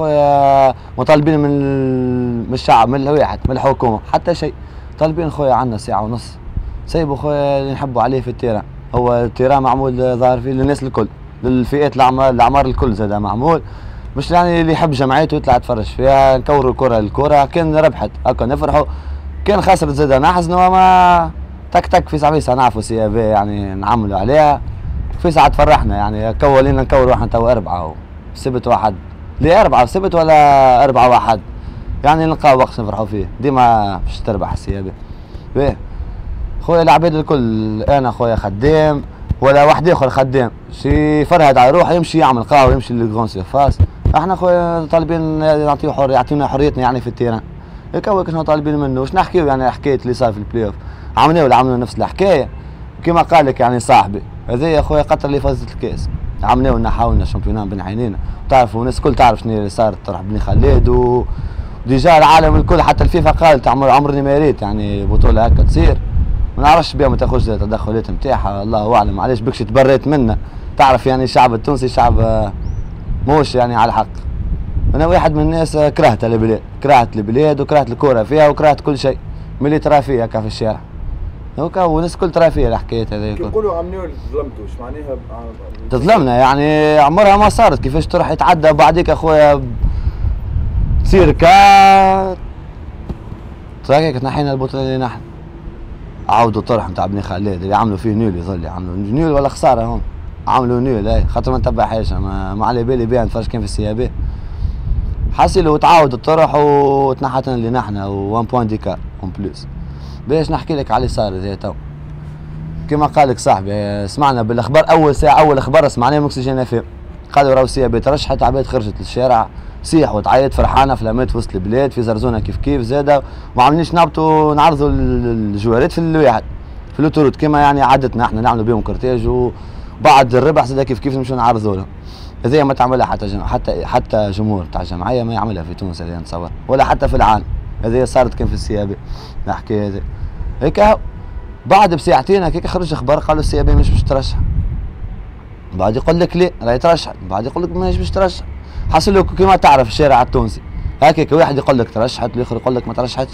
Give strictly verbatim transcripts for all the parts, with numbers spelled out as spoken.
خويا مطالبين من من الشعب، من الواحد، من الحكومه حتى شيء. طالبين خويا عندنا ساعه ونص، سيبوا خويا اللي نحبوا عليه في التيران. هو التيران معمول ظاهر فيه للناس الكل، للفئات الاعمار الاعمار الكل زاد معمول، مش يعني اللي يحب جمعيته يطلع يتفرج فيها. نكوروا كره الكره، كان ربحت هكا نفرحوا، كان خسرت زاد نحزنوا. ما تك تك في ساعه ساعه نعرفوا سي بي يعني نعملوا عليها، في ساعه تفرحنا يعني. كولينا نكوروا احنا تو اربعه وسبت واحد، ليه اربعه وسبت ولا اربعه واحد يعني، نلقاو وقت نفرحوا فيه. ديما باش تربح السي بي. باهي خويا العباد الكل، انا خويا خدام ولا واحد اخر خدام، شي فرهد على روحه يمشي يعمل قهوه، يمشي للغون سيرفاس. احنا خويا طالبين نعطيو حر يعطيونا حريتنا يعني في التيران. هيك هو كنا طالبين منه. واش نحكيو يعني حكايه اللي صار في البلاي اوف، عملنا ولا عملنا نفس الحكايه كما قال لك يعني صاحبي هذا يا خويا قطر اللي فازت الكاس. عملنا ونحاولنا الشامبيونان بين عينينا، تعرفوا الناس الكل تعرف شنو اللي صار، طرح بن خالد و ديجا العالم الكل حتى الفيفا قالت عمر عمرني ما ريت يعني بطوله هكا تصير. ما نعرفش بها ما تاخذش التدخلات نتاعها، الله اعلم علاش بكش تبريت منا. تعرف يعني الشعب التونسي شعب موش يعني على الحق. انا واحد من الناس كرهت البلاد، كرهت البلاد وكرهت الكره فيها وكرهت كل شيء من اللي ترى فيها هكا في الشارع. هكا والناس الكل ترى فيها الحكايات هذه. يقولوا عملوا تظلمتوا، ايش معناها تظلمنا يعني؟ عمرها ما صارت. كيفاش تروح يتعدى بعديك اخويا تصير كا تراك تنحينا البطوله اللي نحن عاودوا الطرح نتاع بن خالد اللي عملوا فيه نيول، يظل يعملوا نيول ولا خساره هم عملوا نيول. اي خاطر ما نتبع حاجه، ما, ما على بالي بها نتفرج كان في السي بي. حصلوا وتعاود الطرح وتنحتنا اللي نحن و1 بوان ديكار اون بلوس. باش نحكي لك على اللي صار زي تو كما قال لك صاحبي، سمعنا بالاخبار اول ساعه اول اخبار سمعناه مكسجين اف ام، قالوا راهو السي بي ترشحت، عباد خرجت للشارع صيح وتعيط فرحانه فلامات في وسط البلاد في زرزونه كيف كيف زاده. ما عملناش نهبطوا نعرضوا الجوارات في الواحد في الاوتوروت كما يعني عادتنا احنا نعملوا بهم كورتيج، وبعد الربح زاده كيف كيف نمشوا نعرضوا لهم. هذه ما تعملها حتى جم... حتى حتى جمهور تاع جمعيه ما يعملها في تونس هذه نتصور، ولا حتى في العالم. هذه صارت كان في السي بي الحكايه هذه. هيك بعد بساعتين هكاك خرج اخبار قالوا السي بي مش باش ترشح، بعد يقول لك لا راهي ترشح، بعد يقول لك ماهيش باش ترشح. حصل له كما تعرف الشارع التونسي هكاك، واحد يقول لك ترشحت والاخر يقول لك ما ترشحتش.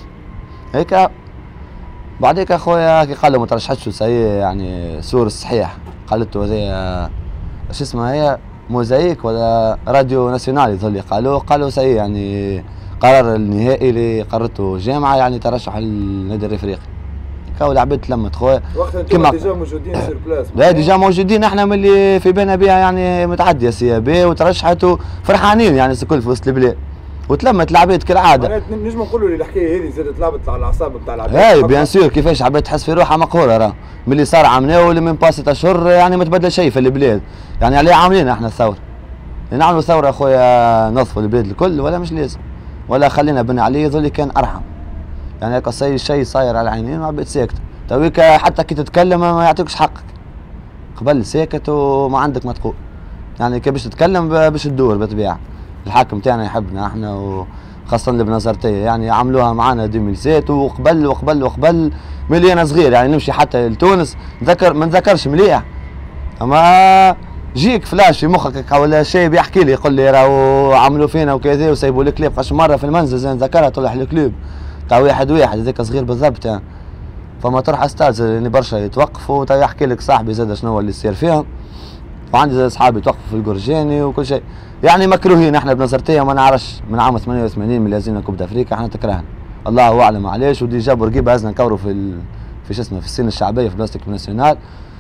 هيك بعديك اخويا كي قال له ما ترشحتش سي يعني سور الصحيح، قالت له هذه شو اسمها هي موزايك ولا راديو ناسيونال يظل قالوا قالوا سي يعني قرار النهائي اللي قررته الجامعه يعني ترشح النادي الافريقي. كاو العباد تلمت خويا وقتها انتم ديجا موجودين سير بلاس. لا ديجا موجودين احنا من اللي في بالنا بها يعني متعديه سي بي وترشحت وفرحانين يعني الكل في وسط البلاد وتلمت العباد كالعاده. معناتها نجم نقولوا الحكايه هذه زادت لعبت على الاعصاب نتاع العباد. اي بيان سور، كيفاش عباد تحس في روحها مقهوره راه من اللي صار عملناه واللي من باسة اشهر يعني ما تبدل شيء في البلاد. يعني عليه عاملين احنا الثوره، نعملوا ثوره اخويا نظفوا البلاد الكل ولا مش لازم، ولا خلينا بن عليه يظل كان ارحم. يعني هكا شيء صاير على العينين وعباد ساكته. تويك حتى كي تتكلم ما يعطيكش حقك، قبل ساكت وما عندك ما تقول. يعني كي باش تتكلم باش تدور بالطبيعه. الحاكم تاعنا يحبنا احنا وخاصه اللي بنظرتيه يعني عملوها معنا ألفين وستة وقبل وقبل وقبل ملي انا صغير يعني نمشي حتى لتونس نذكر ما نذكرش مليح، اما جيك فلاش في مخك ولا شيء بيحكي لي يقول لي راهو عملوا فينا وكذا وسيبوا الكليب. قاش مره في المنزل زين نذكرها طلع الكليب تاع واحد واحد هذاك صغير بالضبط يعني. فما تروح استاذ اللي برشا يتوقفوا تا يحكي لك صاحبي زاد شنو اللي يصير فيهم، وعندي زاد اصحابي يتوقفوا في الجرجاني وكل شيء يعني مكروهين. احنا بنظرتيه ما نعرفش من عام ثمانية وثمانين من لازمنا كوب افريقيا احنا تكرهنا الله اعلم علاش. وديجا بورقيبه هزنا نكوروا في ال... في شو اسمه في السين الشعبيه في بلاستيك ناسيونال.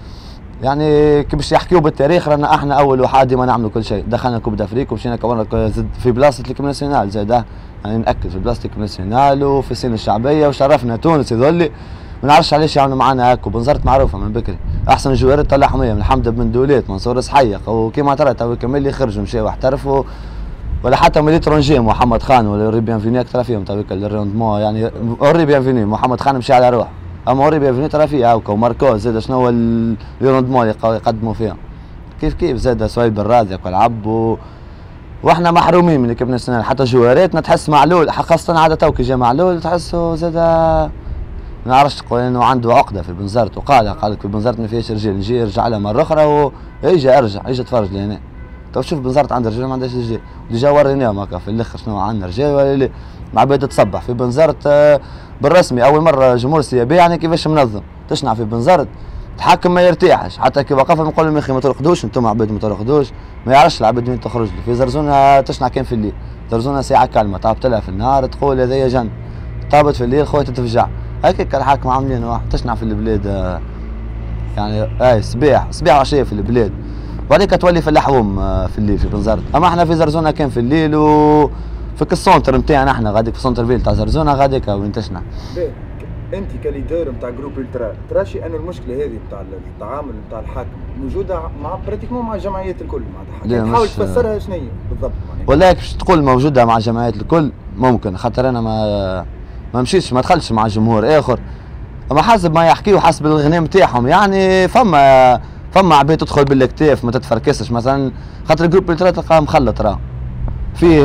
يعني كي باش يحكيوا بالتاريخ رانا احنا اول واحد ديما نعملوا كل شيء. دخلنا كوب افريقيا ومشينا كورنا في بلاصه الكيب ناسيونال زاد يعني ناكد في بلاصه الكيب ناسيونال وفي السين الشعبيه وشرفنا تونس يظل. ما نعرفش علاش يعملوا معنا هاك. وبنزرت معروفه من بكري احسن جوارات طلع حميه من حمد بن دولات منصور صحيح وكيما ترى تو كمل اللي خرجوا مشاو واحترفوا ولا حتى من ليترونجي محمد خان ولا اوري بيانفيني ترى فيهم تو الروندمون يعني اوري بيانفيني محمد خان مشى على روح، اما اوري بيانفيني ترى فيه هاكا وماركوز زاد شنو هو الروندمون اللي يقدموا فيهم كيف كيف زاد سويد بن رازق والعب و... واحنا محرومين من كيف ناسيونال. حتى جواراتنا تحس معلول خاصه عاده تو كي جا معلول تحسه زاد ما نعرفش تقول انه عنده عقده في بنزرت وقالها قال لك في بنزرت ما فيهاش رجال نجي يرجع لها مره اخرى ويجي ارجع يجي اتفرج لهنا تو شوف بنزرت عند رجال ما عندهاش رجال، ديجا وريناهم هكا في الاخر شنو عندنا رجال ولا لا. العباد تصبح في بنزرت بالرسمي اول مره جمهور السيابي يعني كيفاش منظم، تشنع في بنزرت الحاكم ما يرتاحش، حتى كي وقفهم نقول لهم يا اخي ما ترقدوش انتم عباد ما ترقدوش، ما يعرفش العباد وين تخرج له. في زرزونه تشنع كان في الليل، زرزونه ساعه كلمه طابت لها في النهار تقول هذايا جن، طابت في الليل خويا تتفجع، هكاك الحاكم عاملين واحد تشنع في البلاد يعني اي صباح صباح وعشيه في البلاد، وهذيك تولي في اللحوم في الليل في بنزرت. اما احنا في زرزونه كان في الليل و في السونتر نتاعنا احنا غاديك في سونتر فيل تاع زرزونه غاديك وين تشنع. انت كليدر نتاع جروب الترا تراشي انه المشكله هذه نتاع التعامل نتاع الحاكم موجوده مع براتيكمون مع الجمعيات الكل معناتها تحاول تفسرها شنو هي بالضبط معناتها. والله باش تقول موجوده مع الجمعيات الكل ممكن، خاطر انا ما ما مشيتش ما دخلتش مع جمهور اخر، اما حسب ما يحكيوا حسب الغنى نتاعهم يعني فما فما عباد تدخل بالاكتاف ما تتفركسش مثلا، خاطر جروب الترا تلقاه مخلط راه فيه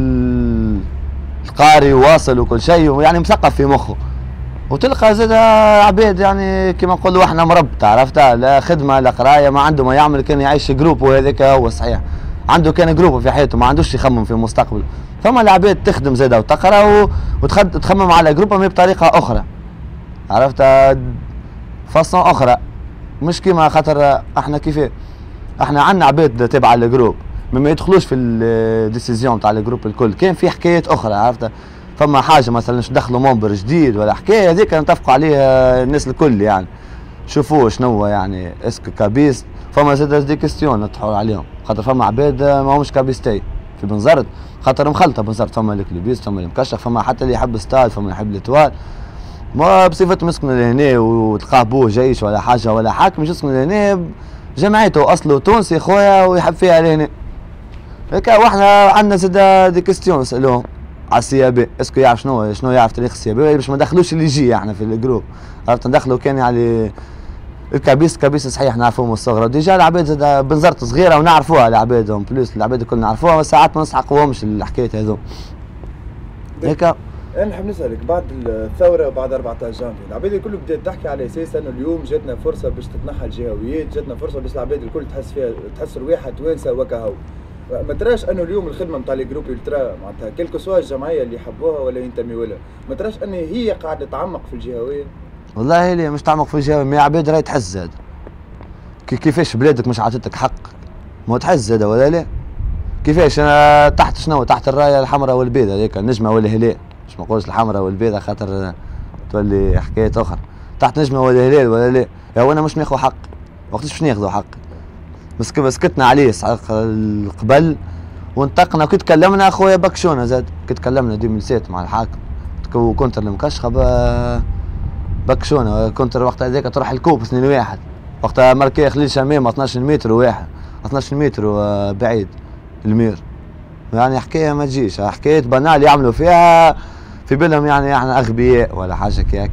القاري واصل وكل شيء يعني مثقف في مخه، وتلقى زاد عباد يعني كما نقولوا احنا مربطة عرفتها، لا خدمه لا قرايه ما عنده ما يعمل، كان يعيش جروب وهذاك هو صحيح عنده كان جروب في حياته ما عندوش يخمم في المستقبل. فما العباد تخدم زاده وتقرا وتخمم على جروب ما بطريقه اخرى عرفتها فاصون اخرى، مش كيما خاطر احنا كيف احنا عندنا عباد تابعه للجروب ما يدخلوش في الديسيزيون تاع الجروب الكل، كان في حكايات اخرى عرفتها. فما حاجه مثلا ندخلوا ممبر جديد ولا حكايه هذيك نتفقوا عليها الناس الكل يعني شوفوا شنو يعني اسكو كابيس، فما زاد دي كيستيون نطرحوا عليهم خاطر فما عباد ما همش كابيستي في بنزرت خاطر مخلطه بنزرت، فما الكليبيست فما المكشخ فما حتى اللي يحب ستاد فما اللي يحب الاتوال، ما بصفه مسكن لهنا وتلقاه بوه جيش ولا حاجه ولا حاكم يسكن لهنا جمعيته اصله تونسي خويا ويحب فيها لهنا هكا. واحنا عندنا زاد دي كيستيون نسالوهم على السيابي اسكو يعرف شنو شنو يعرف تاريخ السيابي باش ما ندخلوش اللي يجي احنا في الجروب عرفت ندخلوا كان يعني الكابيس كابيس صحيح نعرفوهم من الصغر ديجا العباد زاد بنزرت صغيره ونعرفوها العباد بلوس العباد الكل نعرفوها بس ساعات ما نسحقوهمش الحكايه هذو هيك. انا نحب نسالك بعد الثوره وبعد أربعة عشر جانفي العباد الكل بدات تحكي على اساس انه اليوم جاتنا فرصه باش تتنحى الجهويات، جاتنا فرصه باش العباد الكل تحس فيها تحس رواحها توانسه وكهو. ما تراش انه اليوم الخدمه نتاع الجروب الترا معناتها كلكو سوا الجمعيه اللي يحبوها ولا ينتميوا لها، ما تراش ان هي قاعده تعمق في الجهويه؟ والله هي مش تعمق في الجهويه، ما عباد راهي تحس زاد كيفاش بلادك مش عطيتك حق ما تحس زاد ولا لا؟ كيفاش انا تحت شنو تحت الرايه الحمراء والبيضاء هذيك النجمه والهلال، مش ما نقولش الحمراء والبيضاء خاطر تولي حكايه اخرى، تحت نجمه والهلال ولا لا؟ يا وانا مش ناخذ حق وقتاش باش ناخذوا حق؟ بس سكتنا عليه قبل وانطقنا كي تكلمنا اخويا بكشونا زاد كي تكلمنا ألفين وستة مع الحاكم كونتر المكشخه بكشونا كونتر وقتها هذاك تروح الكوب سنين واحد وقتها ماركي خليل شمامه اثناش متر واحد اثناش متر بعيد المير يعني حكايه ما تجيش حكايه بنال يعملوا فيها في بالهم يعني احنا اغبياء ولا حاجه كيك.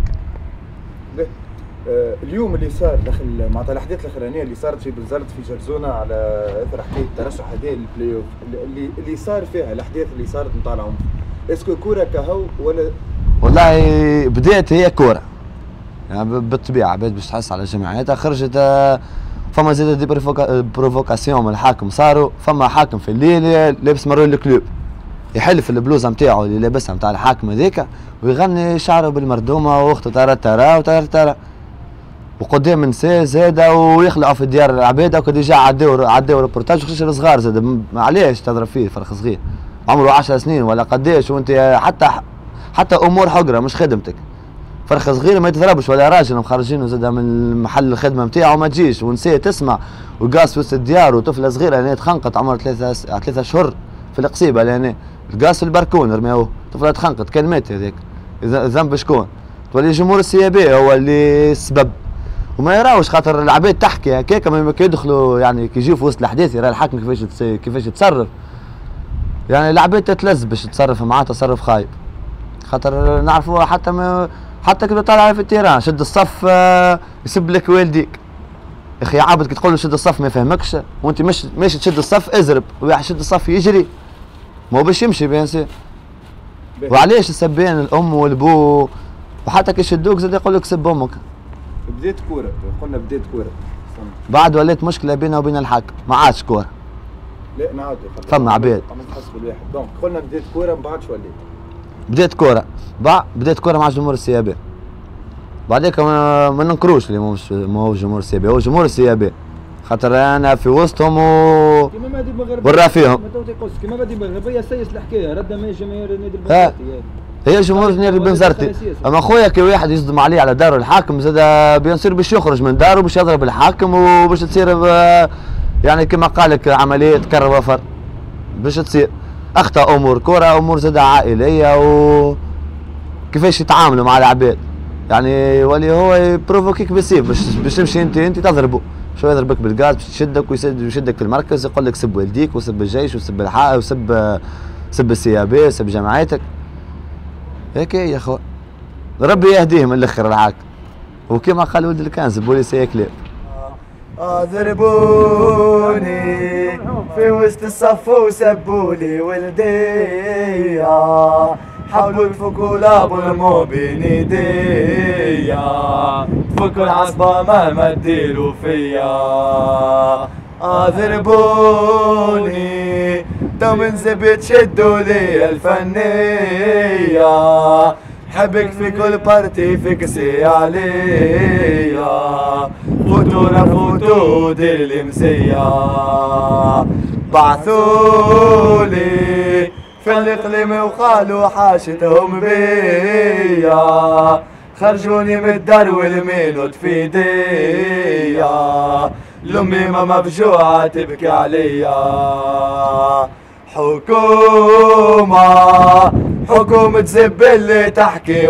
آه اليوم اللي صار داخل معناتها الاحداث الاخرانيه اللي صارت في بنزرت في جرزونه على اثر حكايه الترشح هذا للبلاي اوف اللي اللي صار فيها الاحداث اللي صارت نتاع العنف، اسكو كوره كهو ولا؟ والله بدات هي كوره يعني بالطبيعه بدات باش تحس على جمعيتها خرجت فما زاد دي بروفوكاسيون من الحاكم صاروا، فما حاكم في الليل لابس مرون الكلوب يحل في البلوزه نتاعو اللي لابسها نتاع الحاكم هذيك ويغني شعره بالمردومه واخته ترى ترى وترى ترى وقدام نساء زاده ويخلعوا في ديار العباده وكا ديجا عداو عداو ريبورتاج وخشش الصغار زاد علاش تضرب فيه فرخ صغير عمره عشر سنين ولا قداش وانت حتى حتى امور حقره مش خدمتك فرخ صغير ما يتضربش ولا راجل مخرجينه زاد من محل الخدمه نتاعو ما تجيش ونساء تسمع وقاص في وسط الديار وطفله صغيره هنا تخنقت عمرها ثلاثه ثلاثه اشهر في القصيبه لهنا القاص في البركون رماوه طفله تخنقت كان مات هذاك ذنب شكون؟ تولي جمهور السيابي هو اللي السبب وما يراوش خاطر العباد تحكي هكاك ما كيدخلوا يعني كي يجيو في وسط الاحداث يرى الحاكم كيفاش كيفاش يتصرف يعني العباد تتلذ باش تتصرف معاه تصرف خايب خاطر نعرفوها حتى ما حتى كي طالع في التيران شد الصف يسب لك والديك يا اخي عابد كي تقول له شد الصف ما يفهمكش وانت مش ماشي تشد الصف ازرب وواحد شد الصف يجري ما هو باش يمشي بيان سي. وعلاش السبان الام والبو وحتى كي يشدوك زاد يقول لك سب امك. بديت كوره قلنا بديت كوره بعد ولات مشكله بينه وبين الحاكم ما عادش كوره لا نعاودوا فما عباد تحس بالواحد. دونك قلنا بديت كوره من بعد شو وليت؟ بديت كوره بعد بديت كوره مع جمهور السيابي. بعديك ما, ما ننكروش اللي مش ما هو جمهور السيابي، هو جمهور السيابي خاطر انا في وسطهم و كيما ما دي مغربيه برا فيهم. ما توتي قص كيما ما دي مغربيه سيس الحكايه رد ما جماهير نادي البنزرتي. هي جمهور نادي البنزرتي. اما خويا كي واحد يصدم عليه على داره الحاكم زاد بيصير باش يخرج من داره باش يضرب الحاكم وباش تصير يعني كما قال لك عمليه كر وفر باش تصير. اخطا امور كره امور زاد عائليه و كيفاش يتعاملوا مع العباد. يعني ولي هو يبروفوكيك بالسيف باش باش تمشي انت انت تضربه. شو يضربك بالغاز باش يشدك ويسد يشدك في المركز يقول لك سب والديك وسب الجيش وسب الحق وسب سب السيابي سب جماعتك. هيك يا اخو ربي يهديهم الاخر العاك. وكما قال ولد الكنز بوليسيه كلاب. ضربوني في وسط الصف وسبولي ولدي حاولوا يفكوا لابو المو بين ايديا تفكوا العصبة مهما تديروا فيا. ضربوني تو من زبد شدوا لي الفنية حبك في كل بارتي فكسي عليا فوتونا فوتو دير لي مزية بعثولي في الاقليم وقالوا حاشتهم بيا خرجوني من الدار والمينوت في ايديا لامي ما مفجوعة تبكي عليا. حكومة حكومة زب اللي تحكي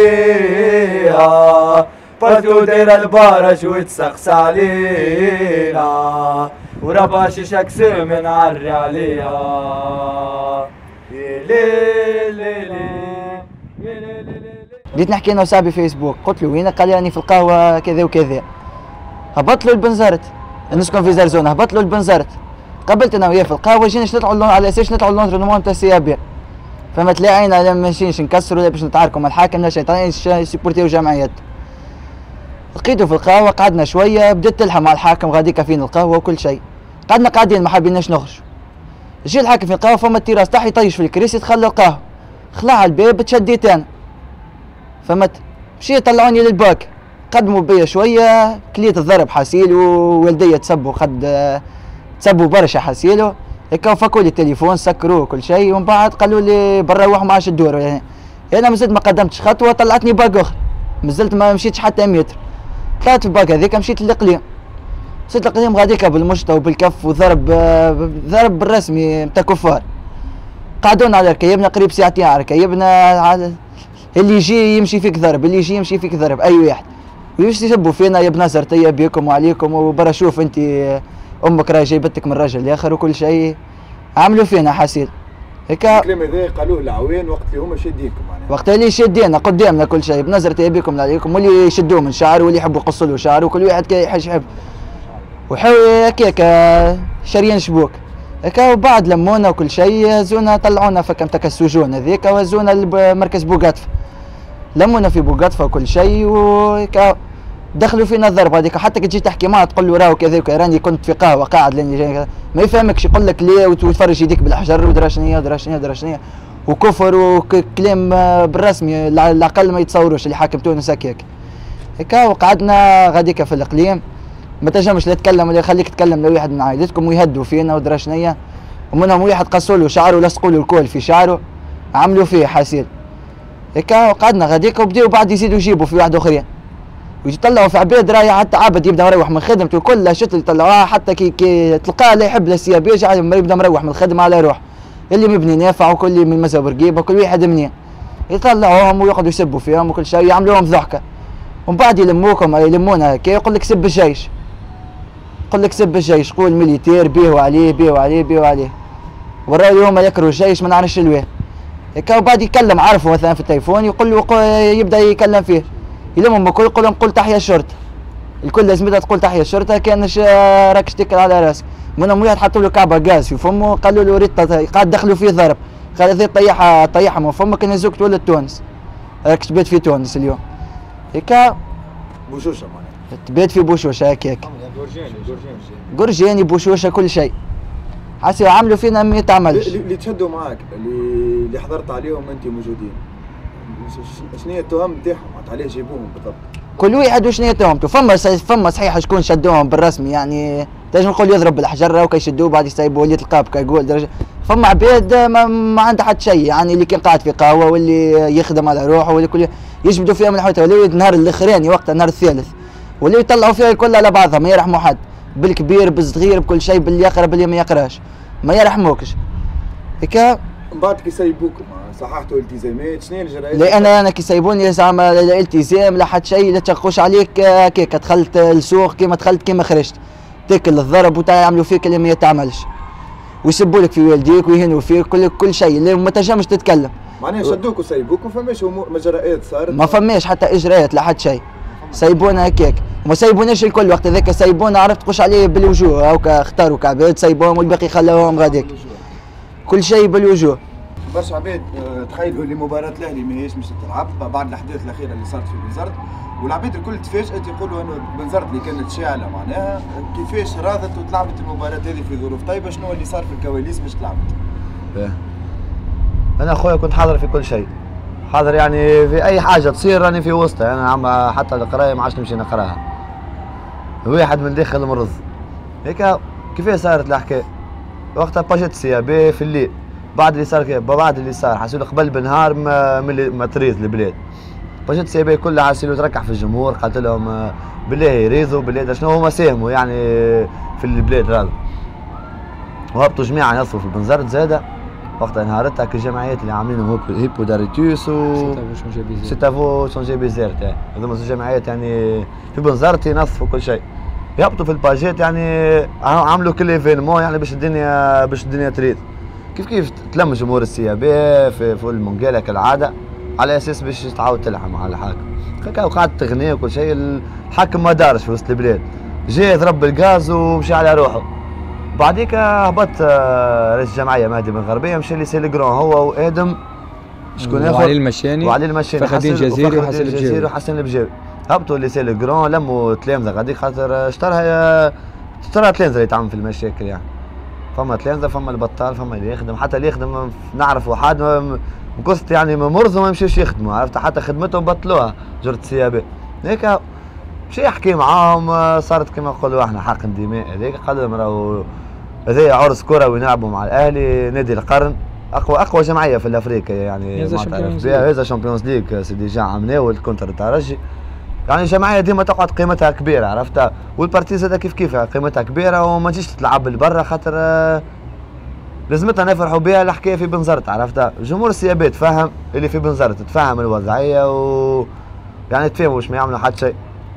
وعليها بارتو دايرة البارج وتسقس علينا ورباشي شكس من عري عليها. بديت نحكي انا وصاحبي فيسبوك قلت له وين؟ قال لي راني في القهوه كذا وكذا. هبط له البنزرت نسكن في زرزونه هبط له البنزرت قابلت انا وياه في القهوه جينا نطلعوا على اساس نطلعوا لونترينمون تاع السيابي. فما تلاقينا ماشيينش نكسروا ولا باش نتعاركوا مع الحاكم لا شيء طالعين سيبورتيو جمعيات. لقيته في القهوه قعدنا شويه بديت تلحم مع الحاكم غاديكا فين القهوه وكل شيء. قعدنا قاعدين ما حابيناش نخرج. جي الحاكم في القهوه فما التيراس تاعي يطيش في الكريسي تخلى القهوه خلع الباب تشديت انا. فهمت؟ مشيت طلعوني للباك قدموا بيا شويه كليت الضرب حاسيل ووالديا تسبوا خد تسبوا برشا حاسيلو هكا وفكوا لي التليفون سكروه كل شيء ومن بعد قالوا لي برا روحوا ما عادش تدوروا. يعني انا مازلت ما قدمتش خطوه طلعتني باك اخر مازلت ما مشيتش حتى متر. طلعت في الباك هذيك مشيت للاقليم. مشيت للاقليم غاديكا بالمشطه وبالكف وضرب ضرب بالرسمي نتاع كفار. قعدونا على ركايبنا قريب ساعتين على ركايبنا على اللي يجي يمشي فيك ضرب اللي يجي يمشي فيك ضرب اي واحد ويش يسبوا فينا يا بنزرتي بيكم وعليكم وبرا شوف انت امك راهي جايبتك من راجل اخر وكل شيء عملوا فينا حاسيل هكا. الكلام هذا قالوه العوان وقت اللي هما شادينكم معناها وقت اللي شادينا قدامنا كل شيء بنزرتي بيكم عليكم واللي يشدوه من شعره واللي يحبوا يقصوا له شعره وكل واحد كي يحج يحب وحاول هكاك شاريين شبوك هكا. وبعد لمونا وكل شيء هزونا طلعونا فكم تاع السجون هذيك وهزونا لمركز بوقطفه. لمونا في بوقطفه وكل شيء وهكا دخلوا فينا الضرب هذيك. حتى كي تجي تحكي معاه تقول له راهو كذا راني كنت في قهوه قاعد لاني جاي ما يفهمكش يقول لك ليه وتفرج يديك بالحجر ودرا شنيا ودرا شنيا ودرا شنيا وكفر وكلام بالرسمي على الاقل ما يتصوروش اللي حاكم تونس هكاك هكا. وقعدنا غاديكا في الاقليم ما تنجمش لا تتكلم ولا يخليك تتكلم لواحد من عائلتكم ويهدوا فينا ودرا شنيا. ومنهم واحد قصوا له شعره ولصقوا له الكول في شعره عملوا فيه حاسيل هكا. وقعدنا غاديكا وبداو بعد يزيدوا يجيبوا في واحد اخرين ويطلعوا في عباد رايح حتى عبد يبدا مروح من خدمته كلها شت يطلعوها حتى كي, كي تلقاه لا يحب السيابي يبدا مروح من الخدمه على روح اللي مبني نافع وكل من مزا برقيبه كل واحد منين يطلعوهم ويقعدوا يسبوا فيهم وكل شيء يعملوا لهم ضحكه. ومن بعد يلموكم يلمونا هكا يقول لك سب الجيش يقول لك سب الجيش قول ميليتير بيهوا عليه بيهوا عليه بيهوا عليه وراو هما يكرهوا الجيش ما نعرفش الواه هكا. وبعد يكلم عارفه مثلا في التليفون يقول له يبدا يكلم فيه يلمهم الكل يقول لهم قول تحيا الشرطه الكل لازمتها تقول تحيا الشرطه كانش راكش تكل على راسك. منهم واحد حطوا له كعبه غاز في فمه قالوا له ريت قاعد دخلوا فيه ضرب قال هذه طيحها طيحها من فمك كان يزوك تولد تونس راكش تبات في تونس اليوم هكا بوشوشه معناها تبات في بوشوشه هكاك جورجاني جورجاني جورجاني بوشوشه كل شيء حسي عملوا فينا ما يتعملش. اللي اللي تشدوا معاك اللي اللي حضرت عليهم انت موجودين، شنو هي التهم نتاعهم؟ عليه جيبوهم بالضبط؟ كل واحد وشنو تهمته، فما فما صحيح شكون شدوهم بالرسمي، يعني تنجم نقول يضرب بالحجره وكي يشدوه بعد يسيبوه اللي تلقاه كيقول درجه. فما عباد ما, ما عنده حتى شيء، يعني اللي كان قاعد في قهوه واللي يخدم على روحه واللي كل يجبدوا فيها من الحوته، واللي النهار الاخراني وقتها النهار الثالث واللي يطلعوا فيها الكل على بعضها، ما يرحموا حد، بالكبير بالصغير بكل شيء، باللي يقرا باللي ما يقراش، ما يرحموكش. هيك من بعد كي يسيبوكم صححتوا التزامات، شنو هي الجرائم؟ لا انا انا كي يسيبوني زعما لا التزام لا حتى شيء، لا تشقوش عليك هكاك، دخلت السوق كيما دخلت كيما خرجت، تاكل الضرب ويعملوا فيك اللي ما يتعملش، ويسبوا لك في والديك ويهنوا فيك كل كل شيء اللي ما تنجمش تتكلم. معناها شدوك وسيبوك وما فماش امور مجريات صارت؟ ما فماش حتى اجراءات لا حتى شيء، سيبونا هكاك وما سيبوناش الكل. وقت هذاك سيبونا عرفت تخش عليه بالوجوه، هاكا اختاروا كعباد سيبوهم والباقي خلوهم غاديك، كل شيء بالوجوه. برشا عباد تخيلوا اللي مباراة الاهلي ماهيش مش تلعب بعد الاحداث الاخيره اللي صارت في بنزرت، والعباد الكل تفاجئت يقولوا انه بنزرت اللي كانت شاعله معناها كيفاش راضت وتلعبت المباراة هذه في ظروف طيبه، شنو اللي صار في الكواليس باش تلعبت؟ انا اخويا كنت حاضر في كل شيء، حاضر يعني في اي حاجه تصير راني في وسطها، انا عم حتى القرايه ما عادش نمشي نقراها، واحد من داخل مرض هيك. كيفاش صارت الحكايه؟ وقتها باجت سي بي في الليل، بعد اللي صار كيف بعد اللي صار حسوا قبل بنهار ما ما تريض البلاد، باجت سي بي كلها حسوا تركح في الجمهور، قالت لهم بالله يريضوا بالله شنو هما ساهموا يعني في البلاد هذا، وهبطوا جماعه يصفوا في بنزرت زاده. وقتها نهارتها الجمعيات اللي عاملينهم هيبو داريتوس و سيتافو شونجي بيزيرت، هذوما الجمعيات يعني في بنزرت ينظفوا كل شيء، يهبطوا في الباجات يعني عملوا كل ايفينمون يعني باش الدنيا باش الدنيا تريد. كيف كيف تلم جمهور السيابي في في المونجيلا كالعاده على اساس باش تعاود تلحم على الحاكم، هكا وقعدت تغني وكل شيء، الحاكم ما دارش في وسط البلاد، جاي ضرب الغاز ومشي على روحه. بعديك هبط رئيس الجمعيه مهدي بن غربيه، مشى لسي ليغرون هو وادم شكون اخر؟ وعلي المشاني وعلي المشاني فخدين جزيري وحسن الجزيري وحسن البجاوي، هبطوا لسي ليغرون لموا تلامذه غاديك خاطر اشتراها اشترى تلامذه اللي يتعامل في المشاكل يعني، فما تلامذه فما البطال فما اللي يخدم، حتى اللي يخدم نعرف واحد من كثت يعني مرض وما يمشيوش يخدموا، عرفت حتى خدمتهم بطلوها جرة السيابه هيك. مشي يحكي معاهم، صارت كما نقولوا احنا حق دماء هذيك، قال لهم راهو هذايا عرس كروي نلعبوا مع الاهلي نادي القرن، اقوى اقوى جمعيه في الافريقيا يعني ما تعرف بها، هذا شامبيونز ليج سي ديجا عملناه والكونتر الترجي، يعني جمعيه ديما تقعد قيمتها كبيره عرفتها، والبارتي زاد كيف كيف قيمتها كبيره وما تجيش تلعب لبرا خاطر لازمتها نفرحوا بها. الحكايه في بنزرت عرفتها، جمهور السيابات تفهم اللي في بنزرت تفهم الوضعيه و يعني تفهموا واش ما يعملوا حتى شيء.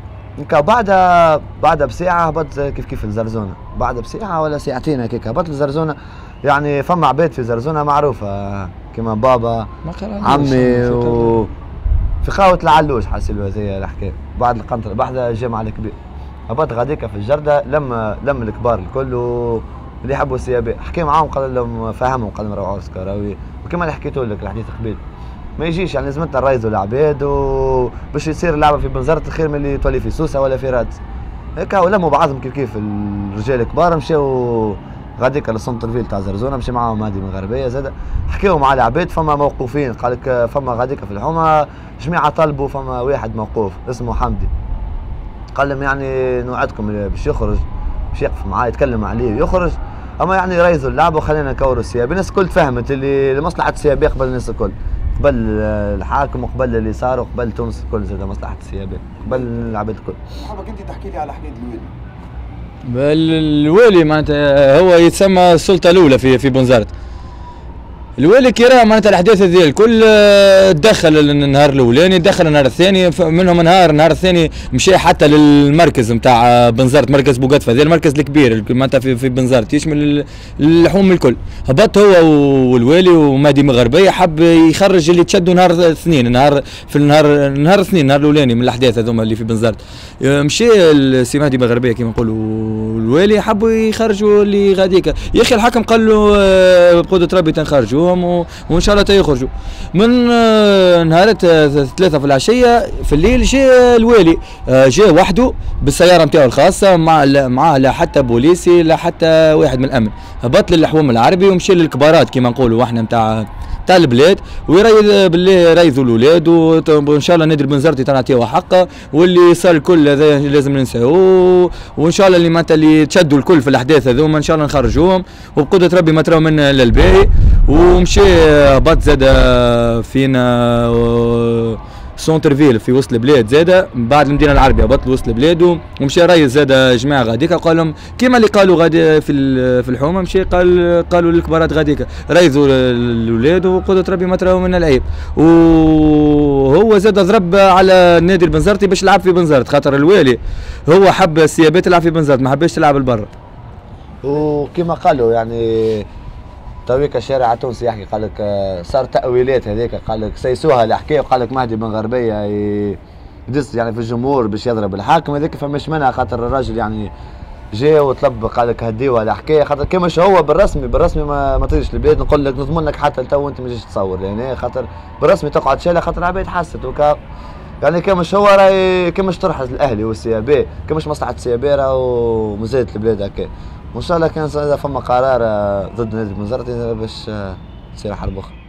بعدها بعدها بساعه هبط كيف كيف الزرزونه، بعدها بساعه ولا ساعتين هكاك هبط الزرزونه، يعني فما عباد في زرزونه معروفه كيما بابا عمي و في خاوة العلوش حاسيلو هذيا الحكايه، بعد القنطره بعد الجامعه الكبير هبط غاديك في الجرده، لم لم الكبار الكل اللي يحبوا السيابي، حكي معاهم قال لهم فهمهم قال لهم راهو عرس كروي، وكما اللي حكيت لك الحديث قبيل ما يجيش يعني لازمتنا نريزوا العباد وباش يصير اللعبه في بنزرت خير من اللي تولي في سوسه ولا في رادس هكا، ولموا بعضهم كيف كيف الرجال الكبار مشاو غاديك للسنتر فيل تاع زرزونه، مشي معاهم هادي من غربيه زاد حكيوا مع العباد، فما موقوفين قال لك فما غاديك في الحومه جميعه طلبوا، فما واحد موقوف اسمه حمدي قال لهم يعني نوعدكم باش يخرج باش يقف معاه يتكلم عليه يخرج، اما يعني ريزوا اللعبه وخلينا نكوروا السيابي. الناس الكل تفهمت اللي لمصلحه السيابي قبل الناس الكل، قبل الحاكم وقبل اللي صار وقبل تونس الكل زاد مصلحه السيابي قبل العباد الكل. حابك انت تحكي لي على حكايه الوالي. الوالي معناتها هو يتسمى السلطه الاولى في في بنزرت. الوالي كي راه معناتها الاحداث هذه الكل دخل النهار الاولاني دخل النهار الثاني، منهم نهار النهار الثاني مشى حتى للمركز نتاع بنزرت، مركز بوقتفه هذا المركز الكبير معناتها في, في بنزرت يشمل اللحوم الكل. هبط هو والوالي ومهدي مغربيه حب يخرج اللي تشدوا نهار الاثنين، نهار في النهار نهار الاثنين النهار الاولاني من الاحداث هذوما اللي في بنزرت. مشى السي مهدي مغربيه كما نقولوا الوالي حبوا يخرجوا اللي غاديك، يا اخي الحكم قال له بقدره ربي تنخرجوا يساعدوهم و... وان شاء الله يخرجوا. من آه نهارات ثلاثة في العشيه في الليل جاء الوالي، آه جاء وحده بالسياره نتاعو الخاصه، مع معاه لا حتى بوليسي لا حتى واحد من الامن، هبط للحوم العربي ومشى للكبارات كيما نقولوا احنا نتاع تاع البلاد، ويريض بالله يريضوا الاولاد، وان شاء الله نادي البنزرتي نعطيوه حقه، واللي صار الكل هذا لازم ننساوه، وان شاء الله اللي معناتها اللي تشدوا الكل في الاحداث هذوما ان شاء الله نخرجوهم، وبقدره ربي ما تراو منا للباقي. ومشى هبط زاد فينا سونتر فيل في وسط البلاد زاده بعد المدينه العربيه، هبط لوسط البلاد ومشى رئيس زاد جماعه غاديكا قال لهم كيما اللي قالوا غادي في في الحومه، مشى قال قالوا للكبارات غاديكا ريزوا الاولاد وقدره ربي ما تراو منا العيب. وهو زاد ضرب على نادي البنزرتي باش يلعب في بنزرت، خاطر الوالي هو حب السيابات تلعب في بنزرت ما حبش تلعب لبرا. وكما قالوا يعني تويك الشارع التونسي يحكي قال لك صار تأويلات هذيك، قال لك سيسوها الحكايه وقال لك مهدي بن غربيه يدس يعني في الجمهور باش يضرب الحاكم، هذيك فماش منها خاطر الراجل يعني جاء وطلب قال لك هديوها الحكايه، خاطر كيماش هو بالرسمي بالرسمي ما, ما تجيش البلاد، نقول لك نضمن لك حتى لتو انت ما تجيش تصور يعني خاطر بالرسمي تقعد شاله خاطر العباد حست وكا يعني كيماش هو راهي كيماش ترحز الاهلي والسيابي، كيماش مصلحه السيابي راهو مزايد البلاد هكا. وان شاء الله كان اذا فما قرار ضد نادي البنزرتي باش تصير حرب اخرى.